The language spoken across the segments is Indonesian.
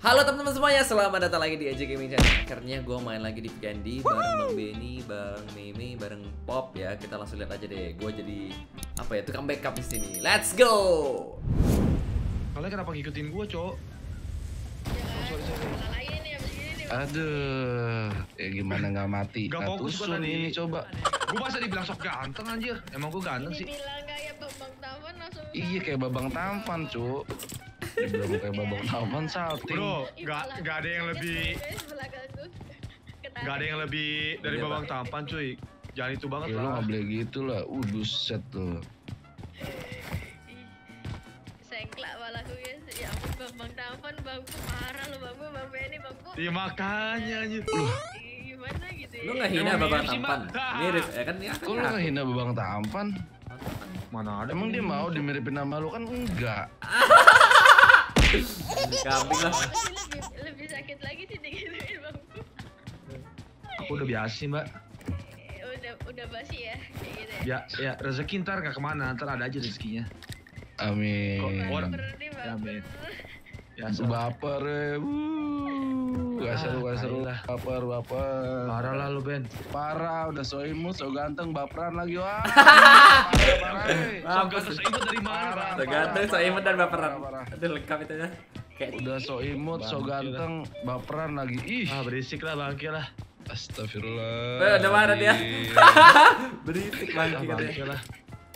Halo teman-teman semuanya, selamat datang lagi di AJ Gaming Channel. Akhirnya gue main lagi di Candy bareng Bang Benny, Bang Mimi, bareng Pop ya. Kita langsung lihat aja deh. Gue jadi apa ya, tukang backup di sini. Let's go. Kalian kenapa ngikutin gue, Cok? Aduh, ya gimana nggak mati? Gak Nggak fokus tusun gua tadi. ini coba. Gue masa dibilang sok ganteng anjir. Emang gue ganteng sih. Dibilang kayak Bambang Tampan langsung. Iya kayak babang tampan, Cuk. Dibilang kayak babang tampan salting. Bro, gak ada yang lebih gak ada yang lebih dari Iya, babang Pak. tampan, cuy. Jangan itu banget Ya lu lah. nggak boleh gitu lah. Buset tuh. Sengklak malah gue guys. Ya ampun Bambang Tampan, bangku parah lo bangku, Bang Benny bangku. Iya makanya anjir. Gimana gitu ya? Lu nggak hina Emang babang mirip sih, tampan? Mbak. Mirip ya kan ya. Kok lu ngehina babang tampan? Mana ada. Emang dia mau dimiripin sama lu kan enggak? Kambing lah. Lebih sakit lagi sih digituin bangku. Aku udah biasa sih, Mbak. Udah basi ya kayak gitu ya. Ya rezeki ntar gak kemana, ntar ada aja rezekinya. Amin. Orang- Baper nih Amin. baper. Ya, Baper ya. Gak seru, gak seru. ayolah. Baper. Parah lah lu, Ben. Parah, udah so imut, so ganteng, baperan lagi wah. Parah, Sok ganteng seimut dari mana, Parah. Bang? Tergantung so imut dan baperan. Parah. Aduh lengkap itu ya. Kayak Udah so imut, so Bangke ganteng, baperan lagi. Ih, Ah, berisik lah, bangke lah. astagfirullah. udah marah dia. Berisik Ah, banget bangke gitu. lah.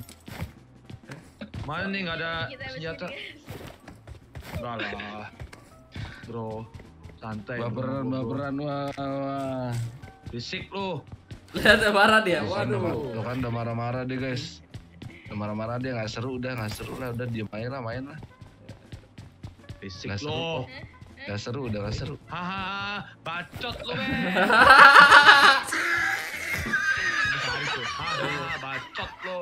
Mana nih nggak ada Kita senjata? Enggak lah. Bro, santai. Baperan, bro. baperan, wah. Berisik lu. Lihat marah dia. Tuh kan udah, Waduh. tuh kan udah marah-marah dia guys. Udah marah-marah dia nggak seru, udah nggak seru lah, udah diem aja lah, main lah. Berisik Nggak seru, lu. Pop. Nggak seru, udah nggak seru. Hahaha, bacot lu, Ben. Tarik tuh. Hahaha, bacot lu.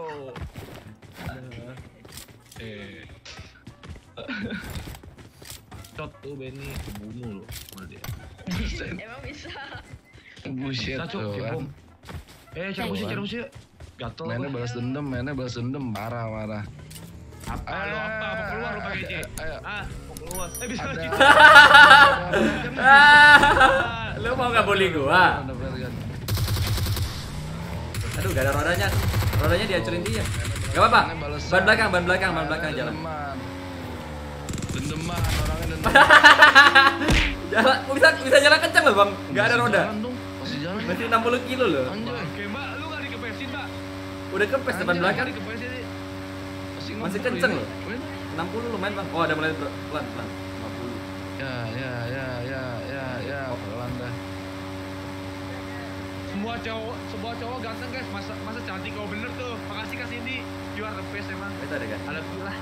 Bacot tuh, Benny. Kebunuh lu. Mana dia? Buset, Emang bisa. buset Kita, Cuk, tuh kan. kebom. Cari musuh. Gatel. Mainnya gua. balas dendam, marah. Apa lu, apa? Mau keluar lu pakai C? Ayo. Ah, mau keluar. Bisa Ada. gitu. Lu mau nggak bully gua? Ada bergan. Aduh, gak ada rodanya. Rodanya dihancurin dia. Gak apa-apa. Ban belakang jalan. Dendeman, orangnya dendeman. Jalan, bisa jalan kencang loh bang. Gak ada roda. Jalan dong, masih jalan. Masih 60 kilo loh. Anjay. Oke, Mbak, lu nggak dikepesin, Mbak? Udah kempes depan Anjay. belakang. Dikepesin nih. Masih ngebut kenceng ini. loh. 60 lumayan bang. Oh ada mulai pelan. 50. Ya, pelan dah. Semua cowok ganteng, guys. Masa cantik kau bener tuh. Makasih Kak Cindy. You are the best emang. Itu ada kan? Alhamdulillah.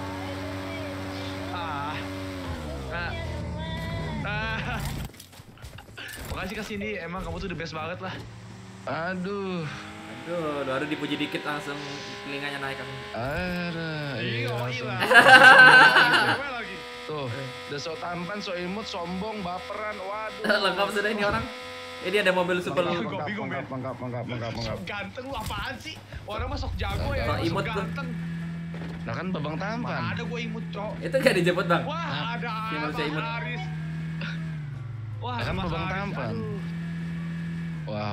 Makasih Kak Cindy. Emang kamu tuh the best banget lah. Aduh, Aduh, baru dipuji dikit langsung telinganya naik kan. Iya, langsung. iya. Cewek lagi. Tuh, udah so tampan, so imut, sombong, baperan, waduh. Lengkap sudah ini orang. Ini ada mobil super. Gua bingung, Ben. Mengkap. Sok ganteng lu apaan sih? Orang mah sok jago ya. Sok emang imut sok tuh. ganteng. Nah kan babang tampan. Mana ada gue imut, Cok. Itu gak dijemput bang. Wah, ada Si manusia Mas imut. Haris. Wah, Kan Mas babang Haris, tampan. aduh. Wah.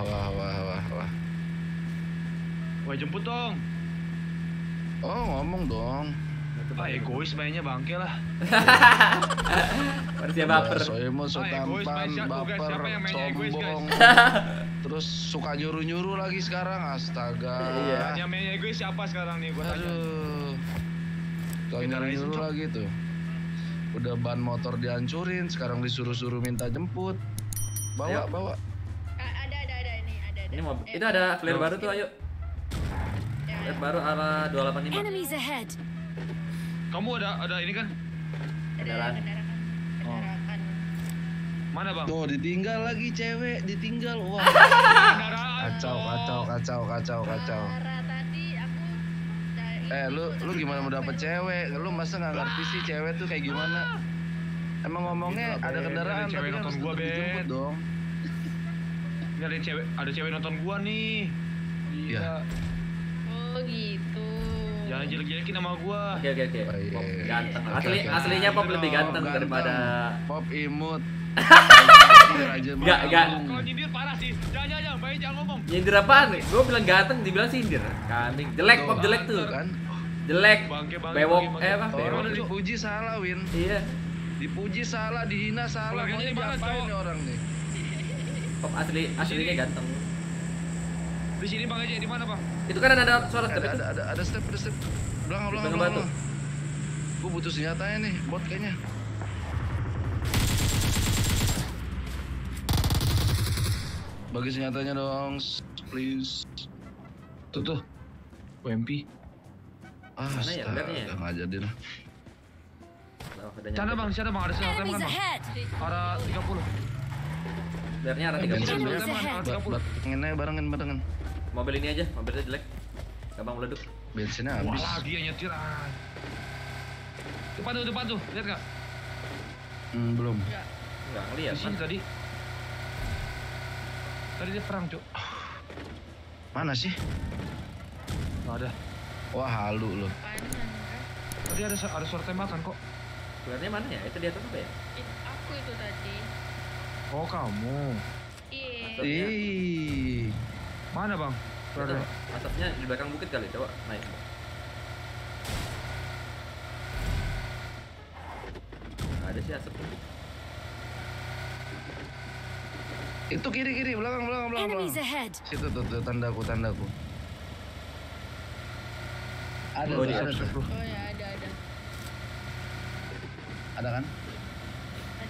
Wah, jemput dong. Oh ngomong dong. Ah, egois mainnya bangke lah. Manusia baper. So imut, so Ah, egois tampan, main siapa, guys? baper, Siapa yang mainnya egois, guys? sombong. Terus suka nyuruh lagi sekarang, astaga. Iya. Yang mainnya egois siapa sekarang nih? Gue tanya. Aduh. Suka Minta nyuruh Ryzen, Cok. lagi tuh. Udah ban motor dihancurin, sekarang disuruh minta jemput. Ayo. Bawa. Ada ini ada. Ini mobil. Itu ada flare baru tuh, ayo. Ya, Flare baru arah 285. Enemies ahead. Kamu ada ini kan? Kendaraan. kendaraan. Mana, Bang? Tuh ditinggal lagi cewek, ditinggal. Wah. Kendaraan. Kacau. Parah, tadi aku dari Lu gimana mau dapet cewek? Lu masa nggak ngerti sih cewek tuh kayak gimana? Emang ngomongnya Gila, ada Ben. kendaraan, Ada cewek tapi kan nonton harus gua, tetep dijemput Ben. dong. Ini ada cewek nonton gua nih. Iya. Oh gitu. Jangan jelek-jelekin sama gua. Oke. Oh, Pop iya. ganteng. Oke, oke. Aslinya Pop lebih ganteng Ganteng. daripada Pop imut. Enggak. Kalau nyindir parah sih. Jangan, baik jangan ngomong. Nyindir apaan? Gue bilang ganteng, dibilang sindir. Kambing. Jelek Pop, jelek tuh. Kan? Jelek. Bangke. Bewok. Apa? Orang Bewok. udah dipuji salah, Win. Iya. Dipuji salah, dihina salah. Keluarganya Pokoknya di mana, diapain cowok? nih orang nih? Pop aslinya ganteng. Di sini Bang Eje di mana, Bang? Itu kan ada suara step itu. Ada step. Belakang. Belakang batu. Gue butuh senjatanya nih, bot kayaknya. Bagi senjatanya dong, please. Tuh. UMP. Mana ya? Lihat nih ya. Udah nggak jadi dah. Oh, udah Sana nyampe. Bang, siapa Bang? Ada senjata Enemies Bang. ahead! Arah 30. Biarnya arah Bensin 30. Enemies teman, ahead. arah 30. Batengin aja barengan. Mobil ini aja, mobilnya jelek. Gampang meleduk. Bensinnya Wah, habis. lagi yang nyetir. Depan tuh. Lihat enggak? Belum. Enggak ngeliat Di sini kan. tadi. Tadi dia perang, Cuk. Mana sih? Enggak ada. Wah, halu loh. Kanan kan? Tadi ada suara tembakan kok. Sebenarnya mana ya? Itu di atas apa ya? Aku itu tadi. Oh, kamu. Iya. Ih. Mana, Bang? Itu asapnya di belakang bukit kali, coba naik. Nggak ada sih asap. Itu kiri, belakang. Enemies ahead! Situ tuh tandaku. Ada, Oh, tuh, di ada, situ. tuh. Oh ya ada. Ada kan? Tadi.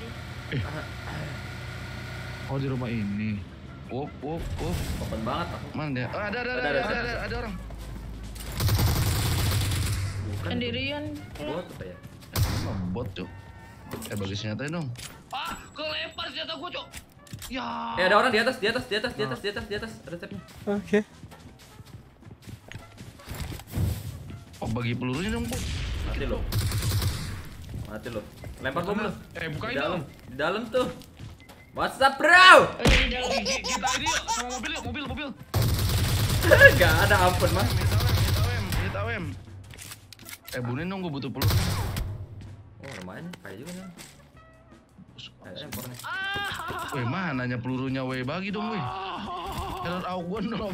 Oh, di rumah ini. Wup. Open banget aku. Mana dia? Oh, ada orang. Bukan. Sendirian. Bot apa ya? Emang bot, Cuk. Bagi senjatanya dong. Ah, kelempar senjata gua, Cuk. Ya. Ada orang di atas. Ada stepnya. Oh, bagi pelurunya dong, Bot. Mati lo. Lempar bom lo. Bukain Di dalam. dong. Di dalam tuh. What's up, bro? Oh iya di dalam. Kita ini yuk, sama mobil. Gak ada ampun, Mas. Hit AWM. Bunin dong, gue butuh peluru. Oh, lumayan kayak juga nih. Ada lempar nih. Weh, mananya pelurunya, weh? Bagi dong, weh. Error AUG 0/0.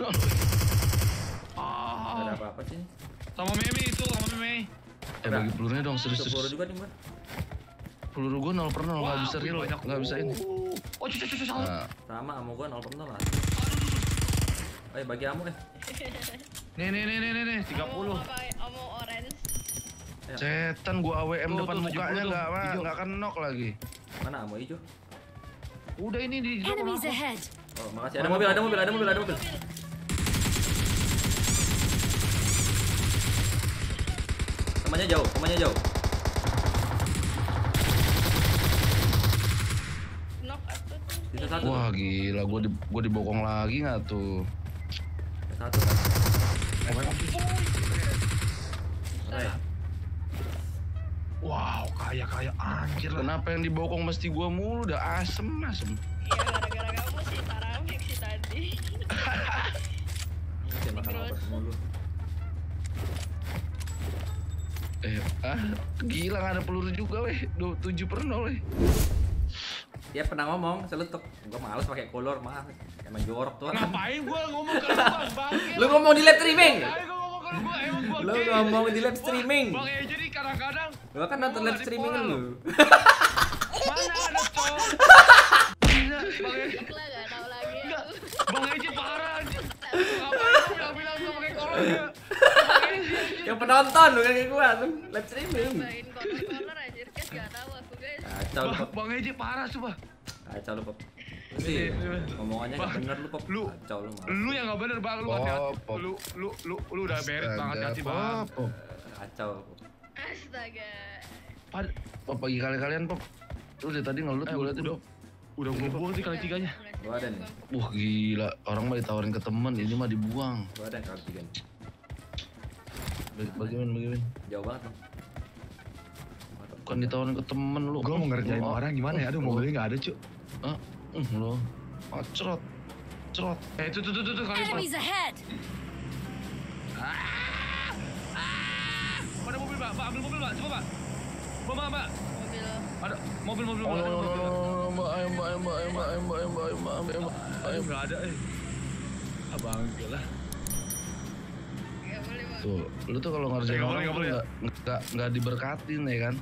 Gak ada apa-apa sih. Sama Meme. Bagi pelurunya dong, Itu serius. peluru juga nih, Mas. Peluru gue 0/0, nggak bisa real, banyak. nggak bisa ini. Oh, cuy. Salah. Nah, Sama amo gua 0/0 lah. Bagi amo Nih, 30. Omo orange. setan gue AWM Tuh, depan tuh, mukanya 70 tuh, hijau. nggak akan knock lagi. Mana amo hijau? Udah ini di Enemies ahead! Oh, makasih. Ada mobil. Temannya jauh. Knock atau tuh. Sisa satu. Wah gila, gue dibokong lagi nggak tuh? Satu kan. Oke. Wow, kaya anjir lah. Kenapa yang dibokong mesti gue mulu? Udah asem. Iya gara-gara kamu sih tarawih sih tadi. Oke, makan obat mulu. Gila nggak ada peluru juga, weh. 7/0, weh. Dia pernah ngomong seletuk. Gua males pakai kolor, mah. Emang jorok tuh. Ngapain gua ngomong ke lu, Bang? Bangke. Lu ngomong di live streaming. Ngapain gua ngomong ke lu, gua emang gua Lu gay. ngomong di live streaming. Bang Eje nih kadang-kadang Gua kan nonton live streaming lu. mana ada cowok. Gila, Bang Eje. Lah gak tahu lagi Enggak, aku. Bang Eje parah anjir. Ngapain lu bilang-bilang gua pakai kolor ya? Bang Eje anjir. Yang penonton lu kayak gua tuh live streaming. Main kolor-kolor anjir kan gak tahu aku guys. Kacau lu, Pop. Bang Eje parah coba. Kacau lu, Pop. Lu sih ngomongannya enggak bener lu, Pop. Lu- Kacau lu, mah. Lu yang enggak bener Bang, lu hati-hati. Pop. Lu udah beres Bang, hati-hati Bang. Pop. Kacau. Astaga. Pop, pagi kalian, Pop. Lu dari tadi ngelut, gue liatin, Pop. Udah gua buang sih kali tiganya. Gua ada nih. Wah gila, orang mah ditawarin ke temen, ini mah dibuang. Gua ada kali tiga nih. Bagaimana? Jauh banget, Bang. Bukan ditawarin ke temen lu. Gua mau ngerjain Oh, orang gimana ya? Aduh, mobilnya enggak ada, Cuk. Hah? Lo. Oh, cerot. Tuh kali Enemies ahead! Mbak, ambil mobil, Mbak. Coba, Mbak. Mbak. Mobil. Ada mobil. Ayo, nggak ada, Abang, lah. Nggak boleh bang. Tuh, lu tuh kalau ngerjain Nggak orang boleh, tuh nggak diberkatin ya kan?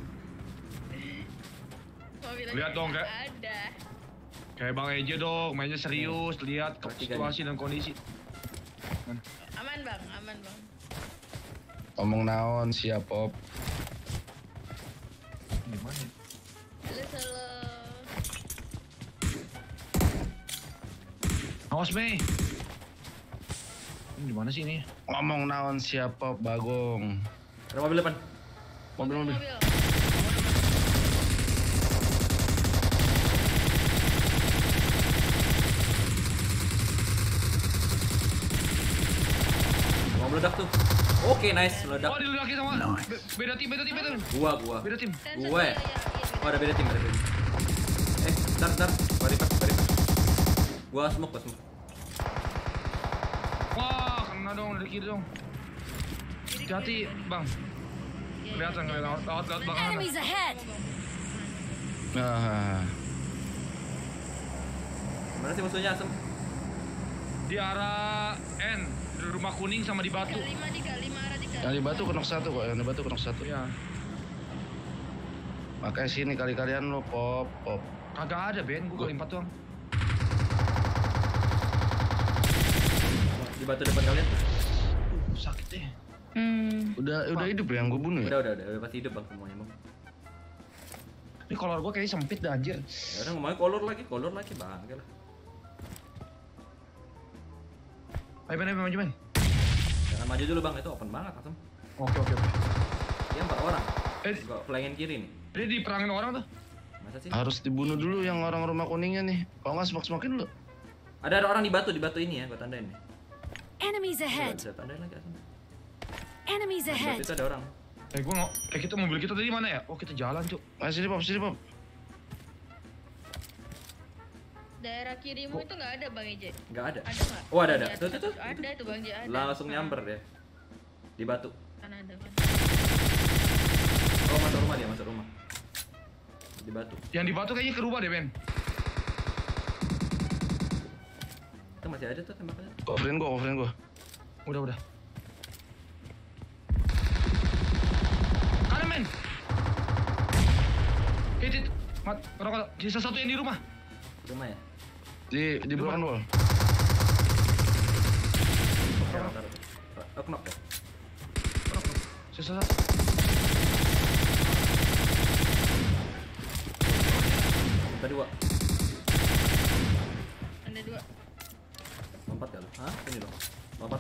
Mobil Lihat aja dong, nggak Kak. ada. Kayak Bang Eje dong, mainnya serius, lihat Perhatikan. situasi dan kondisi. Aman bang, aman bang. Ngomong naon siap Pop. Gimana? Halo. Awas, Mei. Ini gimana sih ini? Ngomong naon siap Pop Bagong. Ada mobil depan. Mobil. Mau meledak tuh. Oke, nice, meledak. Oh, diledakin sama beda tim. Gua. Beda tim. Gue. Oh, ada beda tim. Bentar. Gua repair. Gua smoke. Wah, kena dong dari kiri dong. Hati-hati, Bang. Kelihatan lewat belakang. Enemies ahead! Nah, Mana sih musuhnya, Asem? Di arah N, di rumah kuning sama di batu. 5 arah 3. yang di batu kenok satu. Iya. Makanya sini kali-kalian lo Pop. Kagak ada, Ben. Gua kali 4 doang. Di batu depan kalian. Sakit deh. Udah hidup ya yang gue bunuh ya? Udah pasti hidup bang semuanya bang. Ini kolor gua kayaknya sempit dah, anjir. Ya udah ngomongnya kolor lagi bang. Oke lah. Ayo, Ben. Jangan maju dulu bang, itu open banget Asem. Oke. Dia 4 orang. Eh, Gua flankin kiri nih. dia diperangin orang tuh. Masa sih? Harus dibunuh dulu yang orang rumah kuningnya nih. Kalau nggak smoke-smokein dulu. Ada orang di batu ini ya, gua tandain nih. Enemies ahead! Bisa tandain lagi Asem. Enemies Di batu ahead! itu ada orang. Kita mobil kita tadi mana ya? Oh, kita jalan, Cuk. Sini Pop. Daerah kirimu itu nggak ada bang Eje. Nggak ada. Ada nggak? Oh ada. Di atas Tuh. Ada tuh bang Eje. Ada. Langsung nyamber ya. Di batu. Kan ada kan. Oh masuk rumah dia, masuk rumah. Di batu. Yang di batu kayaknya ke rumah deh, Ben. Itu masih ada tuh tembakannya. Coverin gua. Udah. Kanan, men. Hit. Rokok. Sisa satu yang di rumah. Rumah ya. Di belakang wall. Taruh. Oh, knock ya. Sisa satu. Ada 2. Ada 2. Lompat kali. Hah? Ini dong. Lompat.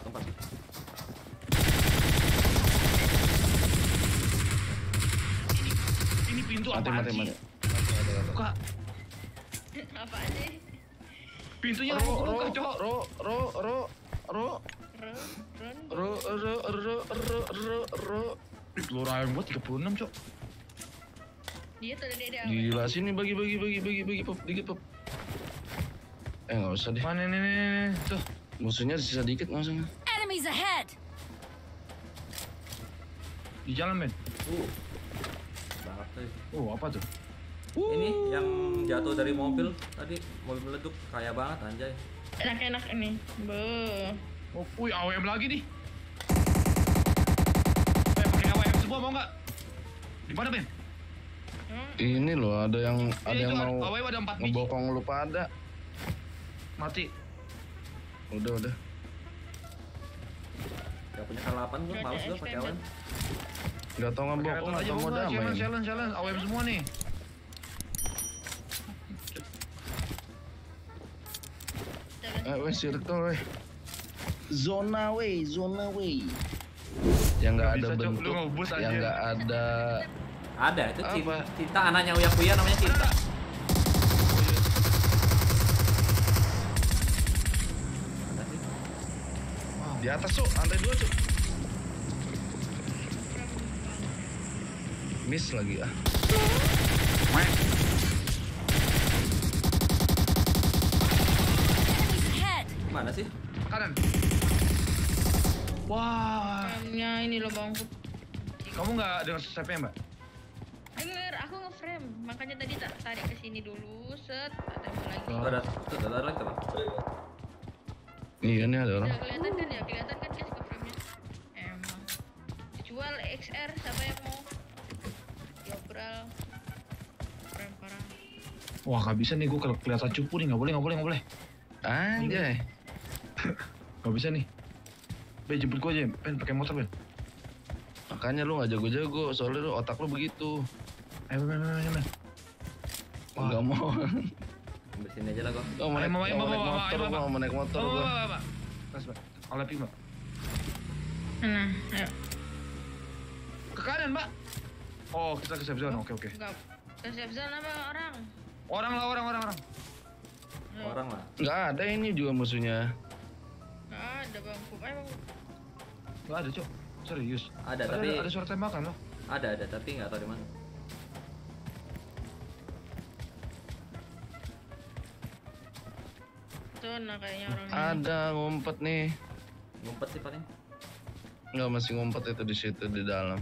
Ini pintu apaan sih? Mati. Buka. Apa aja? Pintunya apa buka, Cok? Ro. Peluru ayam gua 36, Cok. Dia tuh ada dia. Gila sini bagi Pop, dikit Pop. Nggak usah deh. Mana nih? Tuh. Musuhnya sisa dikit nggak usah. Enemies ahead! Di jalan, Ben. Banget tuh. Apa tuh? Ini yang jatuh dari mobil tadi, mobil meleduk kaya banget anjay. Enak ini. Oh, wih, AWM lagi nih. Pakai AWM semua mau nggak? Di mana, Ben? Ini loh ada yang mau AWM ada 4 biji. ngebokong lu pada. Mati. Udah. Gak punya K8 gua, males gua pakai awan. Gak tau ngebokong Pakai atau mau aja, damai. challenge. AWM semua nih. Weh circle weh. Zona weh. Yang nggak ada Bisa, Cok. Lu bentuk, ngebus aja. yang nggak ada. Ada itu Apa? Cinta anaknya Uya Kuya namanya Cinta. Ada sih. Di atas Cuk, lantai 2 Cuk. Miss lagi ah. Enemies ahead! Mana sih? Kanan. Wah. Remnya ini loh bang. Kamu nggak dengar stepnya, Mbak? Denger, aku nge-frame. Makanya tadi tak tarik ke sini dulu. Set, ada yang lagi. Oh. Ada lagi apa? Iya nih ada orang. Udah kelihatan kan ya? Kelihatan kan guys nge-frame-nya? Emang. Dijual XR, siapa yang mau? Diobral. Frame parah. Wah, nggak bisa nih, gue kelihatan cupu nih. Nggak boleh. Anjay. Nggak bisa nih. Ben, jemput gue aja, Ben, pakai motor, Ben. Makanya lu nggak jago-jago, soalnya lu otak lu begitu. Ayo, Ben. Wah. Enggak mau. Ambil sini aja lah gua. Gua mau naik motor, gua mau naik motor gua. Pak. Terus, Pak. Alepi, Mbak. Nah, ayo. Ke kanan, Mbak. Oh, kita ke safe zone. Oke. Enggak. Ke safe zone apa orang? Orang. Orang lah. Nggak ada ini juga musuhnya. Nggak ada bang. Bang. Nggak ada, Cok. Serius. Ada tapi ada suara tembakan loh. ada tapi nggak tahu di mana. Zona kayaknya orangnya. Ada ngumpet nih. Ngumpet sih paling. Nggak masih ngumpet itu di situ di dalam.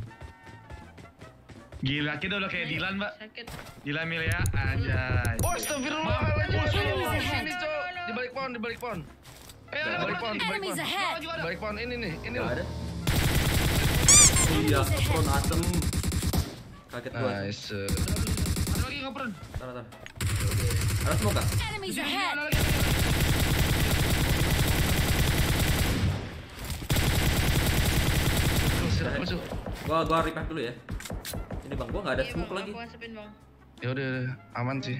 Gila, kita udah kayak Dilan, Mbak. Sakit. Dilan Milia, anjay. Oh, astagfirullahaladzim. Enemies ahead. Sini, Cok. Di balik pohon. Di balik pohon. Enemies ahead. Di balik pohon ini nih. Ini Nggak loh. ada. Iya, front asem. Kaget gua. Nice. Ada lagi nggak pernah? Tar. Ada smoke nggak? Enemies ahead. Ada lagi. Siap, masuk. Gua repack dulu ya. Ini bang, gua nggak ada Iya, smoke Bang, lagi. aku asepin bang. Ya udah, aman sih.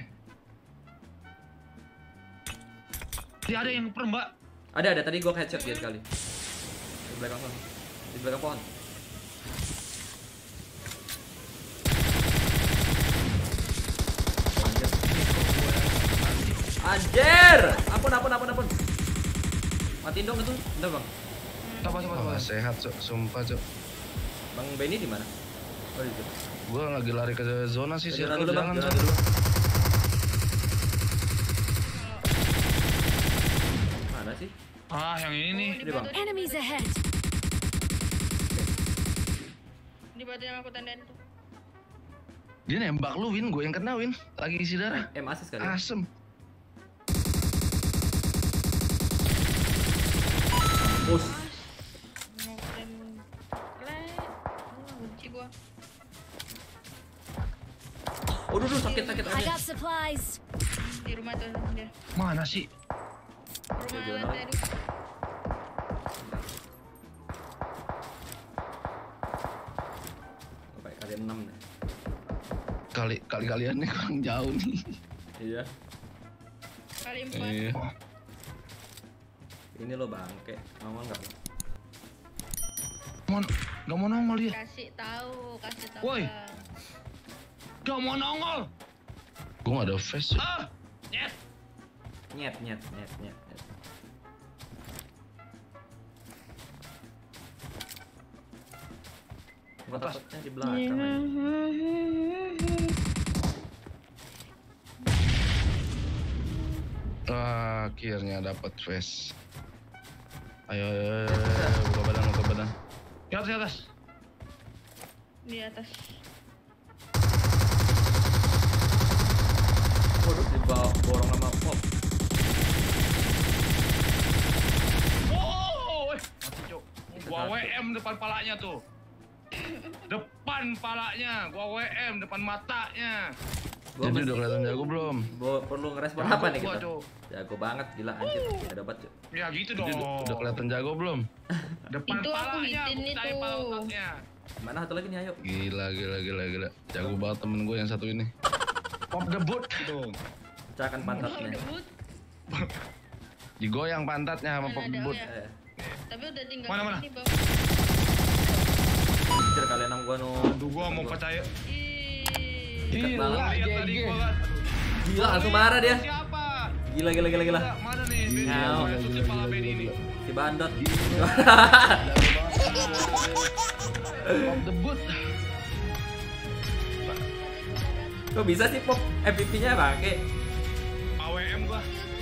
Tidak ada yang pernah, Mbak. Ada tadi gua headshot dia sekali. Di belakang pohon. Di belakang pohon. Anjir. Ampun. Matiin dong itu. Bentar, Bang. Wah, sehat, Cok. Sumpah, Cok. Bang Benny di mana? Oh, itu. Gua lagi lari ke zona sih, Jalan circle dulu, Bang. jalan Jalan sana. dulu. Mana sih? Ah, yang ini nih. Ini, Bang. Enemies ahead. Di batu yang aku tandain tuh. Dia nembak lu, Win. Gue yang kena, Win. Lagi isi darah. Asis kali. Asem. Push. Mau kalian klek. Benci gua. Aduh, sakit. I got supplies. Di rumah tuh dia. Mana sih? Rumah Gimana? lantai 2. Kayak kalian 6 deh. Kalian nih kurang jauh nih. Iya. Kali 4. Iya. Ini lo bangke. Nongol nggak? Nggak mau nongol dia. Kasih tahu Woi. Bang. Nggak mau nongol. Gue nggak ada face. Ah, nyet. Nyet. Gua Atas. takutnya di belakang lagi. Akhirnya dapat face. Ayo, buka badan. Di atas. Di atas. Waduh, borong sama pop. Oh, mati, Cok. Gua WM depan palanya tuh. Depan palanya, gua WM depan matanya. Gua Jadi masih- udah kelihatan jago belum? perlu ngerespon apa nih Gua, kita? Cok. Jago banget, gila anjir. Ada obat, Cok. Ya gitu Jadi dong. udah kelihatan jago belum? Depan Itu aku palanya, hitin bukan itu. pala ototnya. Mana satu lagi nih, ayo. Gila. Jago banget temen gue yang satu ini. Pop debut. Pecahkan Oh, pantatnya. debut. Digoyang pantatnya sama Mana pop ada, debut. ya? Eh, Tapi udah tinggal Mana? ini bang. anjir kalian 6 gua no. Aduh, gua mau percaya. Dekat Gila, banget. Lihat tadi gua kan. Gila, langsung marah dia. Siapa? Gila. Mana nih? Ngau. Tutup kepala Ben ini. Si bandot. Pop debut. Kok bisa sih pop MVP-nya bangke? AWM gua.